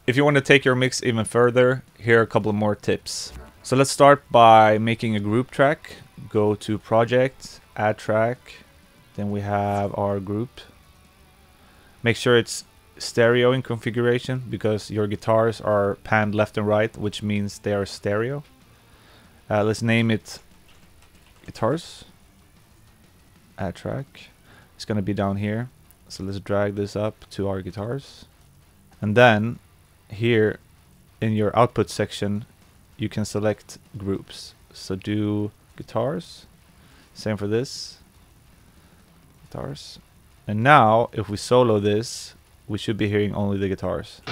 If you want to take your mix even further, here are a couple of more tips. So let's start by making a group track. Go to Project, Add Track, then we have our group. Make sure it's stereo in configuration because your guitars are panned left and right, which means they are stereo. Let's name it Guitars. Add Track. It's going to be down here. So let's drag this up to our guitars. And then here in your output section, you can select groups. So do guitars. Same for this. Guitars. And now if we solo this, we should be hearing only the guitars.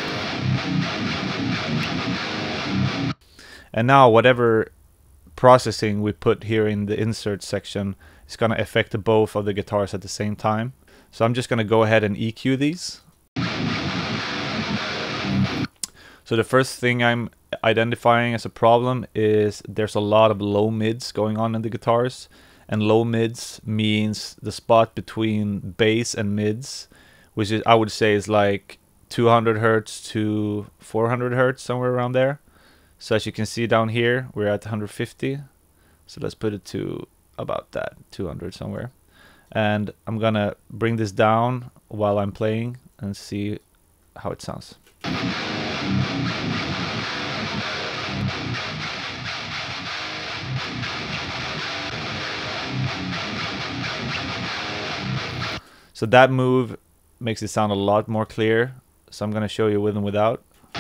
And now whatever processing we put here in the insert section is going to affect both of the guitars at the same time. So I'm just going to go ahead and EQ these. So the first thing I'm identifying as a problem is there's a lot of low mids going on in the guitars. And low mids means the spot between bass and mids, which is, I would say, is like 200 hertz to 400 hertz, somewhere around there. So as you can see down here, we're at 150. So let's put it to about that, 200 somewhere. And I'm gonna bring this down while I'm playing and see how it sounds. So that move makes it sound a lot more clear. So I'm gonna show you with and without.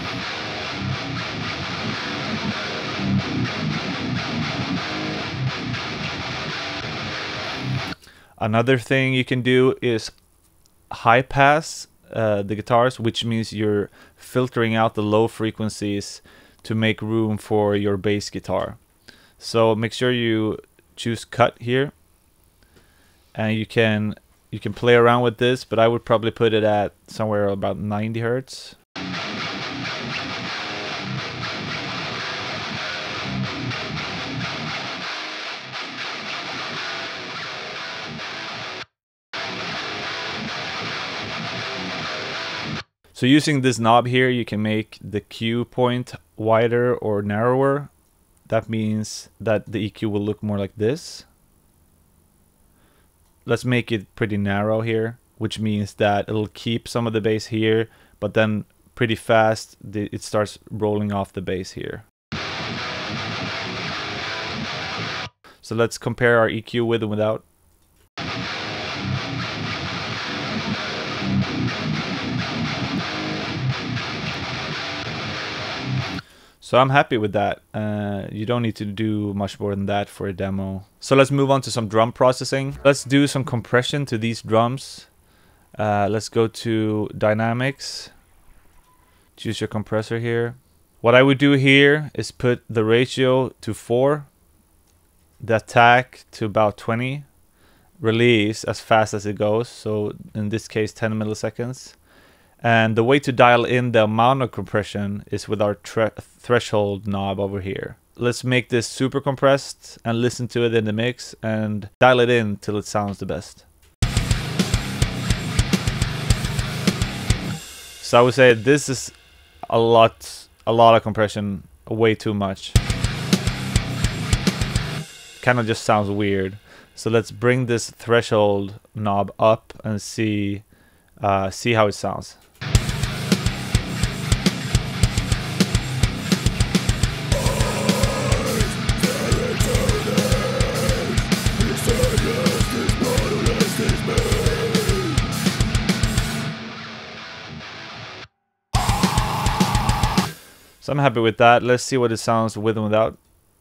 Another thing you can do is high pass the guitars, which means you're filtering out the low frequencies to make room for your bass guitar. So make sure you choose cut here, and you can play around with this, but I would probably put it at somewhere about 90 hertz. So using this knob here, you can make the Q point wider or narrower. That means that the EQ will look more like this. Let's make it pretty narrow here, which means that it'll keep some of the bass here, but then pretty fast it starts rolling off the bass here. So let's compare our EQ with and without. So I'm happy with that. You don't need to do much more than that for a demo. So let's move on to some drum processing. Let's do some compression to these drums. Let's go to Dynamics. Choose your compressor here. What I would do here is put the ratio to 4, the attack to about 20, release as fast as it goes. So in this case, 10 milliseconds. And the way to dial in the amount of compression is with our threshold knob over here. Let's make this super compressed and listen to it in the mix and dial it in till it sounds the best. So I would say this is a lot of compression, way too much. Kind of just sounds weird. So let's bring this threshold knob up and see how it sounds. So I'm happy with that. Let's see what it sounds with and without.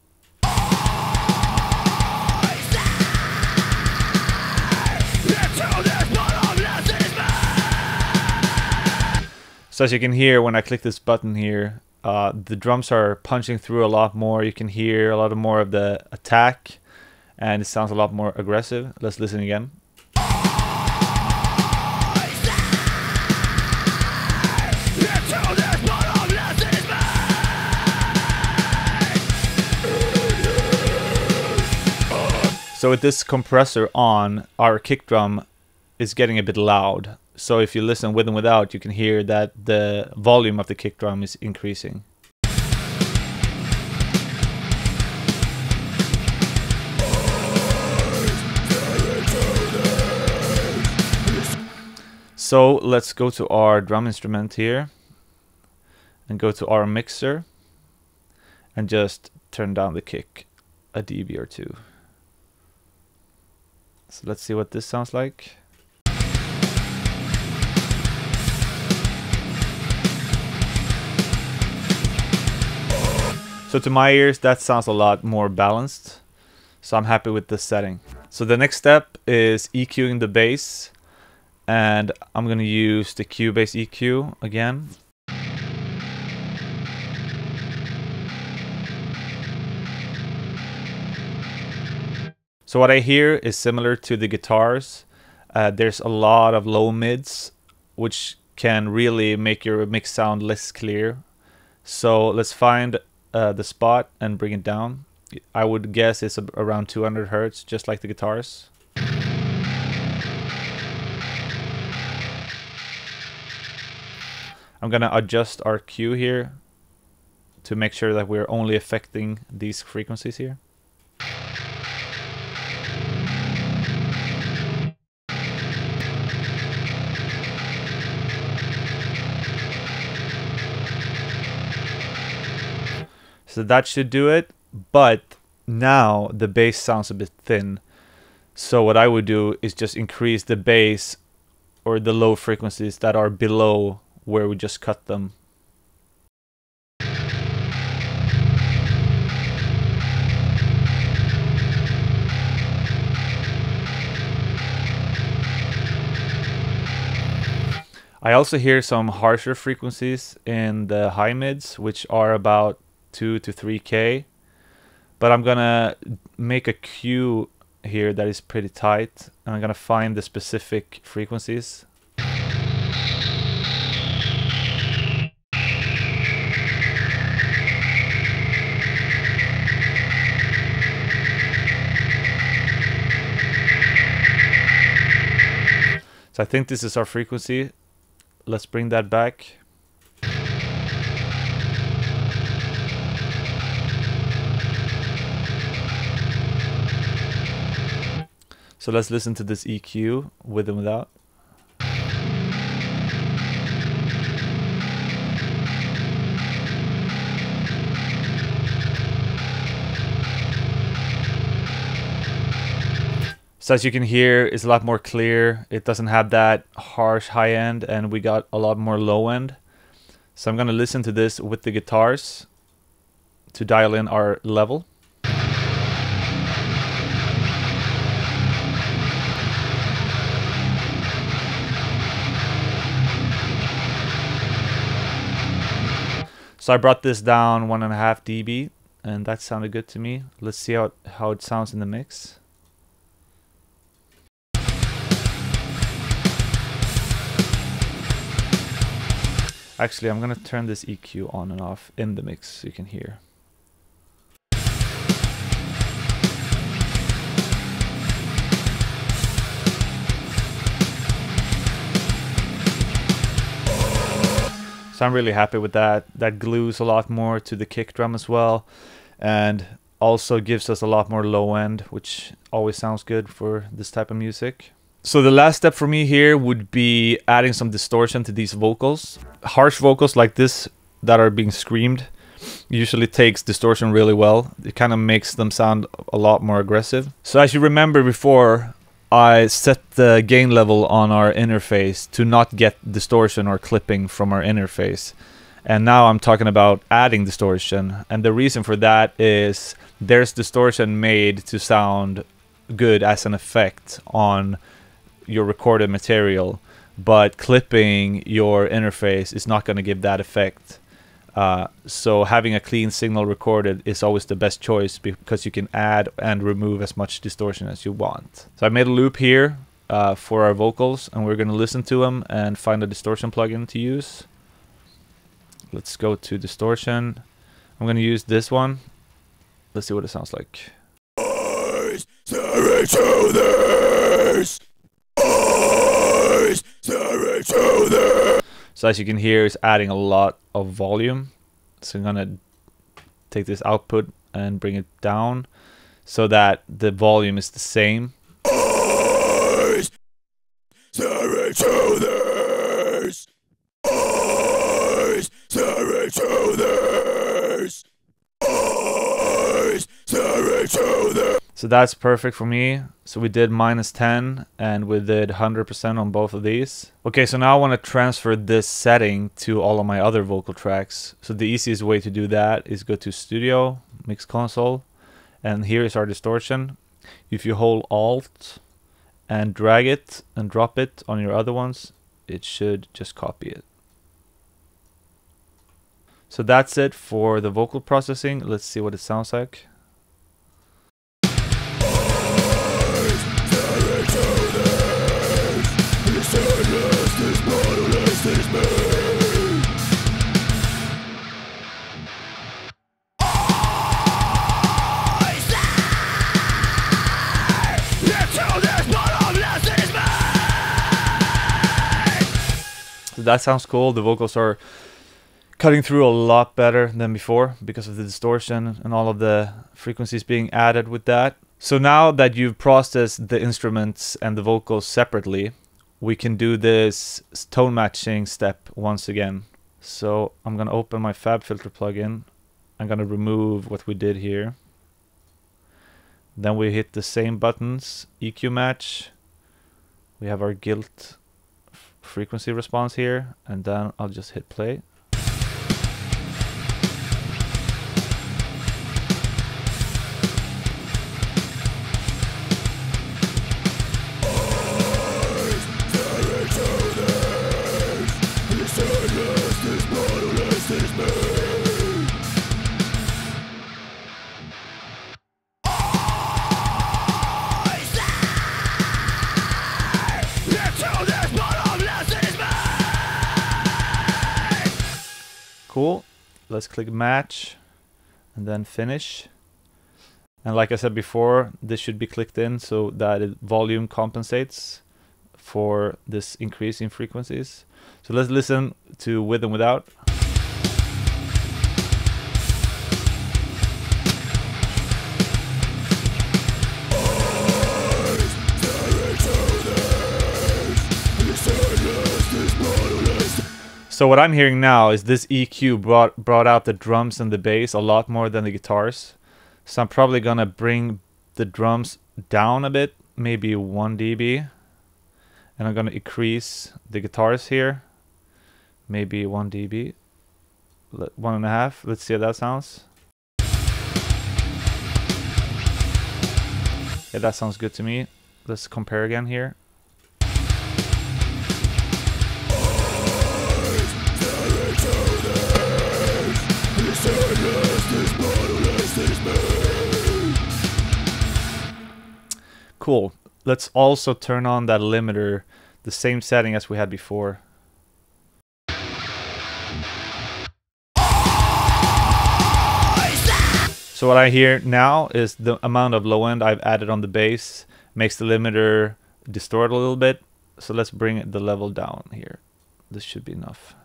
So as you can hear when I click this button here, the drums are punching through a lot more. You can hear a lot more of the attack and it sounds a lot more aggressive. Let's listen again. So with this compressor on, our kick drum is getting a bit loud. So if you listen with and without, you can hear that the volume of the kick drum is increasing. So let's go to our drum instrument here and go to our mixer and just turn down the kick a dB or two. So let's see what this sounds like. So to my ears, that sounds a lot more balanced. So I'm happy with this setting. So the next step is EQing the bass. And I'm going to use the Cubase EQ again. So what I hear is similar to the guitars. There's a lot of low mids, which can really make your mix sound less clear. So let's find the spot and bring it down. I would guess it's around 200 Hertz, just like the guitars. I'm gonna adjust our Q here to make sure that we're only affecting these frequencies here. So that should do it, but now the bass sounds a bit thin. So what I would do is just increase the bass or the low frequencies that are below where we just cut them. I also hear some harsher frequencies in the high mids, which are about 2 to 3K. But I'm gonna make a Q here that is pretty tight, and I'm gonna find the specific frequencies. So I think this is our frequency. Let's bring that back. So let's listen to this EQ with and without. So as you can hear, it's a lot more clear. It doesn't have that harsh high end, and we got a lot more low end. So I'm gonna listen to this with the guitars to dial in our level. So I brought this down 1.5 dB, and that sounded good to me. Let's see how it sounds in the mix. Actually, I'm gonna turn this EQ on and off in the mix so you can hear. So I'm really happy with that. That glues a lot more to the kick drum as well, and also gives us a lot more low end, which always sounds good for this type of music. So the last step for me here would be adding some distortion to these vocals. Harsh vocals like this that are being screamed usually takes distortion really well. It kind of makes them sound a lot more aggressive. So as you remember before, I set the gain level on our interface to not get distortion or clipping from our interface. And now I'm talking about adding distortion. And the reason for that is there's distortion made to sound good as an effect on your recorded material, but clipping your interface is not going to give that effect. So having a clean signal recorded is always the best choice, because you can add and remove as much distortion as you want. So I made a loop here for our vocals, and we're going to listen to them and find a distortion plugin to use. Let's go to distortion. I'm going to use this one. Let's see what it sounds like. Osiris. So as you can hear, it's adding a lot of volume. So I'm gonna take this output and bring it down so that the volume is the same. So that's perfect for me. So we did -10 and we did 100% on both of these. Okay, so now I want to transfer this setting to all of my other vocal tracks. So the easiest way to do that is go to Studio, Mix Console, and here is our distortion. If you hold Alt and drag it and drop it on your other ones, it should just copy it. So that's it for the vocal processing. Let's see what it sounds like. So that sounds cool. The vocals are cutting through a lot better than before because of the distortion and all of the frequencies being added with that. So now that you've processed the instruments and the vocals separately, we can do this tone matching step once again. So I'm gonna open my FabFilter plugin. I'm gonna remove what we did here. Then we hit the same buttons, EQ match. We have our guilt frequency response here, and then I'll just hit play. Cool. Let's click match and then finish. And like I said before, this should be clicked in so that volume compensates for this increase in frequencies. So let's listen to with and without. So what I'm hearing now is this EQ brought out the drums and the bass a lot more than the guitars. So I'm probably gonna bring the drums down a bit, maybe 1 dB. And I'm gonna increase the guitars here, maybe 1 dB, 1.5. Let's see how that sounds. Yeah, that sounds good to me. Let's compare again here. Cool. Let's also turn on that limiter, the same setting as we had before. So what I hear now is the amount of low end I've added on the bass makes the limiter distort a little bit. So let's bring the level down here. This should be enough.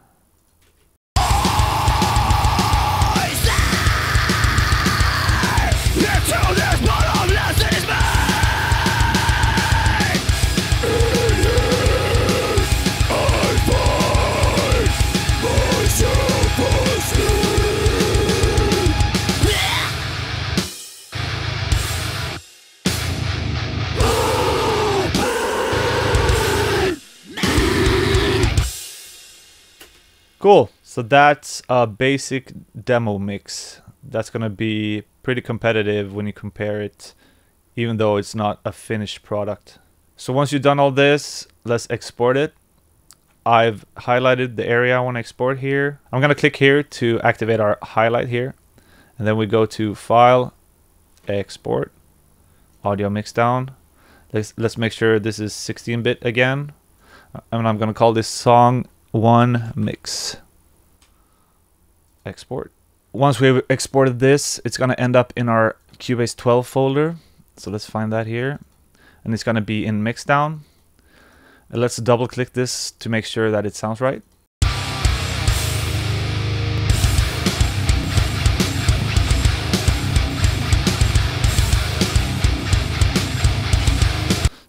Cool. So that's a basic demo mix. That's gonna be pretty competitive when you compare it, even though it's not a finished product. So once you've done all this, let's export it. I've highlighted the area I want to export here. I'm gonna click here to activate our highlight here. And then we go to File, Export, Audio Mixdown. Let's make sure this is 16-bit again. And I'm gonna call this Song 1 Mix. Export. Once we've exported this, it's gonna end up in our Cubase 12 folder. So let's find that here. And it's gonna be in Mixdown. And let's double click this to make sure that it sounds right.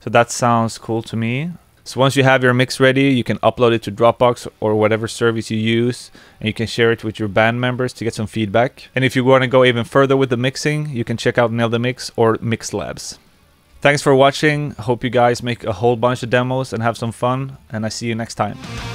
So that sounds cool to me. So once you have your mix ready, you can upload it to Dropbox or whatever service you use, and you can share it with your band members to get some feedback. And if you want to go even further with the mixing, you can check out Nail the Mix or Mix Labs. Thanks for watching. Hope you guys make a whole bunch of demos and have some fun, and I see you next time.